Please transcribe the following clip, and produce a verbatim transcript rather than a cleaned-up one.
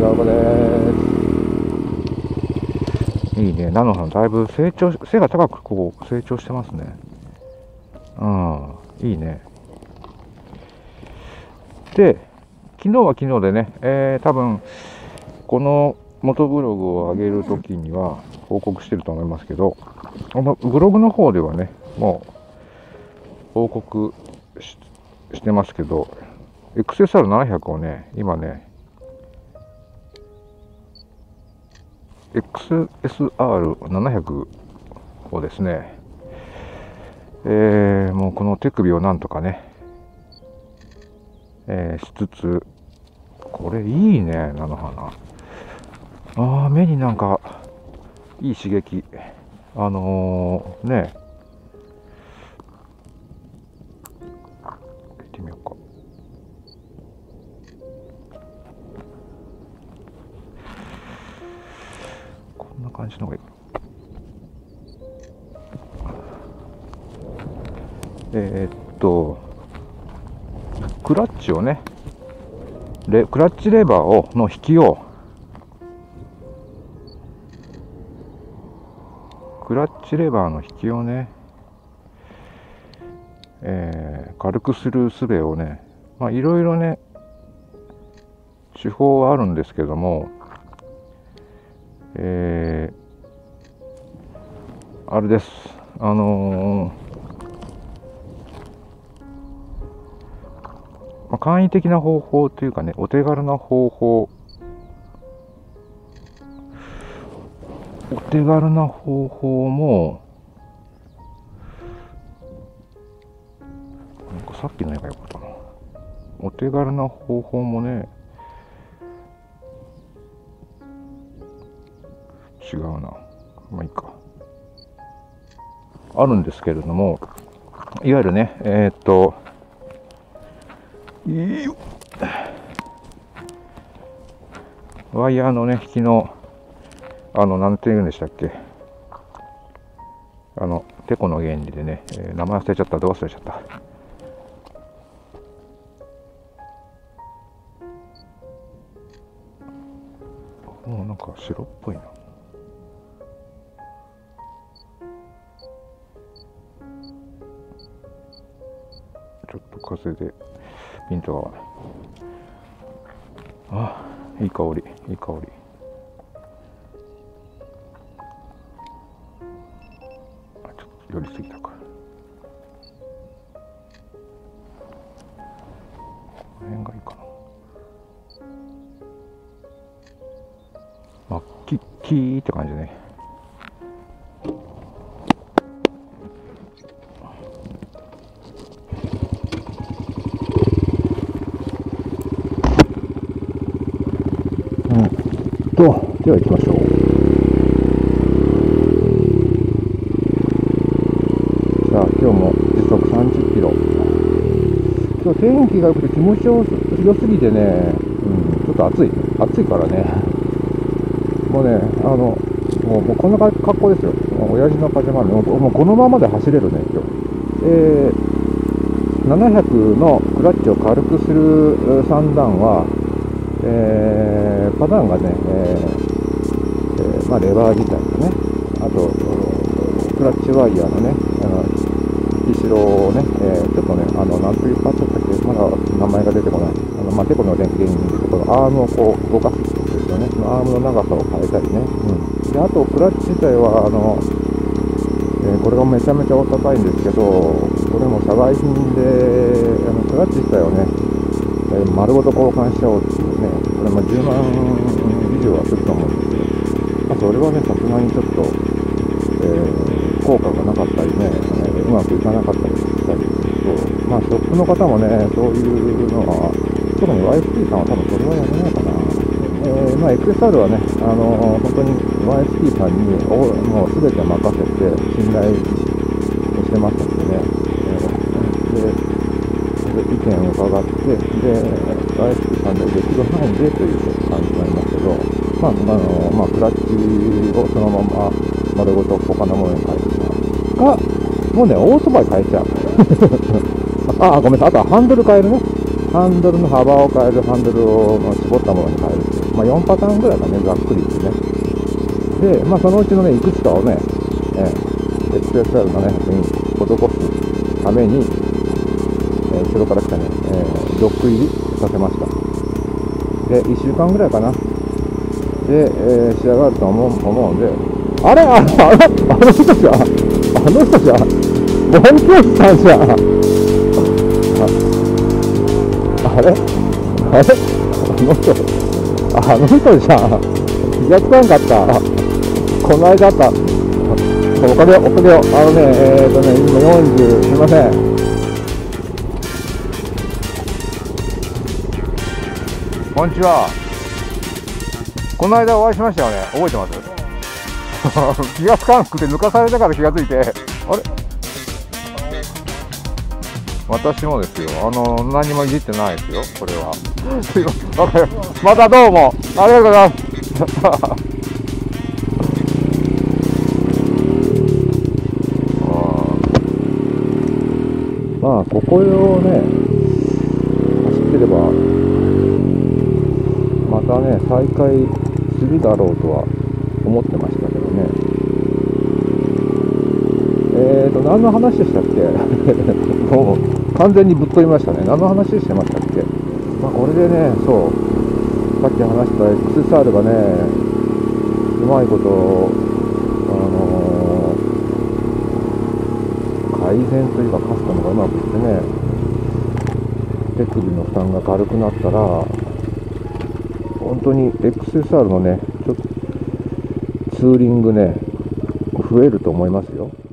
長岡です。いいね、菜の花だいぶ成長、背が高くこう成長してますね。うん、いいね。で、昨日は昨日でね、えー、多分この元ブログを上げるときには報告してると思いますけど、このブログの方ではね、もう報告 し, してますけど、エックスエスアールななひゃく をね、今ね、エックスエスアールななひゃく をですね、えー、もうこの手首をなんとかね、えー、しつつ、これいいね、菜の花。ああ、目になんかいい刺激。あのー、ね、行ってみようか。こんな感じの方がいい。えー、っと、クラッチをね、レクラッチレバーをの引きを、クラッチレバーの引きをね、えー、軽くする術をね、まあいろいろね、手法はあるんですけども、えー、あれです。あのー、まあ、簡易的な方法というかね、お手軽な方法、お手軽な方法も、なんかさっきの絵がよかったな。お手軽な方法もね、違うな。まあいいか。あるんですけれども、いわゆるね、えー、っと、いいよ。ワイヤーのね、引きの、あの、なんて言うんでしたっけ。あの、テコの原理でね、えー、名前忘れちゃった、どう忘れちゃった。もうなんか白っぽいな。ちょっと風でピントが合わない。あ、いい香り、いい香り。あ、ちょっと寄りすぎたか。この辺がいいかな。まあ、キッキーって感じね。と、では行きましょう。さあ、今日も時速さんじゅっキロ。今日天気が良くて気持ちよすぎてね、うん、ちょっと暑い。暑いからね。もうね、あの、もう、もうこんな格好ですよ。もう親父のパジャマで、もうこのままで走れるね、今日。えー、ななひゃくのクラッチを軽くするさん段は、えー、パターンがね、えーえーまあ、レバー自体とね、あとクラッチワイヤーのね、あの引き代をね、えー、ちょっとね、あのなんというかちょっとまだ名前が出てこない、あのまあ、テコの原理でこのアームをこう動かすんですよね。そのアームの長さを変えたりね、うん、であとクラッチ自体はあの、えー、これがめちゃめちゃお高いんですけど、これも社外品であのクラッチ自体をね、えー、丸ごと交換しちゃおうっていうね、これもじゅうまん以上はすると思うんですけど、まあ、それはね、さすがにちょっと、えー、効果がなかったりね、えー、うまくいかなかったりしたりすると、まあ、ショップの方もね、そういうのは、特に ワイエスピー さんは多分それはやらないかな。えー、まあ、エックスエスアール はね、あのー、本当に ワイエスピー さんにもう全て任せて信頼してますのでね、えー、で意見を伺って、で、ワイエスピー さんでできる範囲でという感じになりますけど、まあ、あの、まあ、クラッチをそのまま丸ごと他のものに変えてしまう。が、もうね、オートバイ変えちゃう。あ、ごめんなさい。あとはハンドル変えるね。ハンドルの幅を変える、ハンドルを絞ったものに変えるっていう。 まあ、よんパターンぐらいかね、ざっくり言ってね。で、まあ、そのうちのね、いくつかをね、えー、エクセスアールななひゃくに施すために、えー、後ろから来たね、えー、ドック入りさせました。で、いっしゅうかんぐらいかな。で、えー、仕上がると思う、思うんで、あれあの、あの、あの人じゃん。あの人じゃん。ボン教師さんじゃん。あ、あれあれあの人、あの人じゃん。気がつかんかった。この間あった。おかげを、おかげを、あのね、えーとね、今よんじゅう、すいません。こんにちは。この間お会いしましたよね。覚えてます気がつかなくて抜かされたから気がついて、あれ私もですよ。あの、何もいじってないですよ、これは。すいません。またどうも。ありがとうございます。まあ、ここをね、走ってれば、またね、再開するだろうとは思ってましたけどね。えーと、何の話でしたっけもう、完全にぶっ飛びましたね。何の話してましたっけ。まあ、これでね、そう、さっき話した エックスエスアール がね、うまいこと、あのー、改善というかカスタムがうまくいってね、手首の負担が軽くなったら、本当に エックスエスアール のね、ちょっとツーリングね、増えると思いますよ。